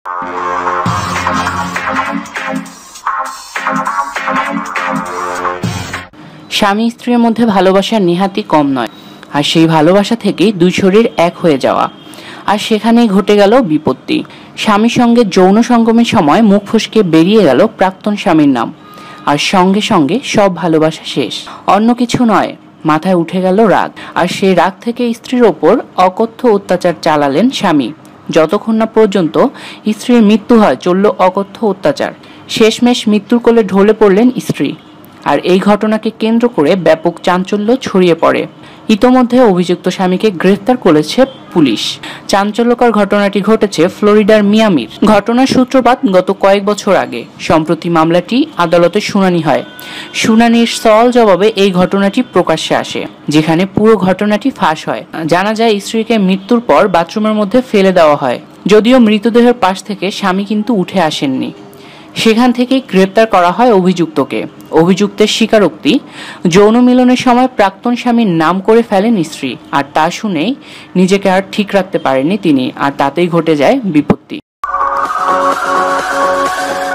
স্বামী স্ত্রীর মধ্যে ভালোবাসা নেহাতই কম নয়, আর সেই ভালোবাসা থেকেই দুই শরীর এক হয়ে যাওয়া। আর সেখানেই ঘটে গেল বিপত্তি। স্বামীর সঙ্গে যৌন সঙ্গমের সময় মুখ ফসকে বেরিয়ে গেল প্রাক্তন স্বামীর নাম, আর সঙ্গে সঙ্গে সব ভালোবাসা শেষ। অন্য কিছু নয়, মাথায় উঠে গেল রাগ। আর সেই রাগ থেকে স্ত্রীর ওপর অকথ্য অত্যাচার চালালেন স্বামী। যতক্ষণ না পর্যন্ত স্ত্রীর মৃত্যু হয় চলল অকথ্য অত্যাচার। শেষমেশ মৃত্যুর কোলে ঢলে পড়লেন স্ত্রী। আর এই ঘটনাকে কেন্দ্র করে ব্যাপক চাঞ্চল্য ছড়িয়ে পড়ে। ইতোমধ্যে অভিযুক্ত স্বামীকে গ্রেফতার করেছে পুলিশ। চাঞ্চল্যকর ঘটনাটি ঘটেছে ফ্লোরিডার মিয়ামির। ঘটনার সূত্রপাত গত কয়েক বছর আগে। সম্প্রতি মামলাটি আদালতে শুনানি হয়। শুনানির সওয়াল জবাবে এই ঘটনাটি প্রকাশ্যে আসে, যেখানে পুরো ঘটনাটি ফাঁস হয়। জানা যায় স্ত্রীকে মৃত্যুর পর বাথরুমের মধ্যে ফেলে দেওয়া হয়। যদিও মৃতদেহের পাশ থেকে স্বামী কিন্তু উঠে আসেননি। সেখান থেকেই গ্রেপ্তার করা হয় অভিযুক্তকে। অভিযুক্তের স্বীকারোক্তি, যৌন মিলনের সময় প্রাক্তন স্বামীর নাম করে ফেলেন স্ত্রী, আর তা শুনেই নিজেকে আর ঠিক রাখতে পারেননি তিনি, আর তাতেই ঘটে যায় বিপত্তি।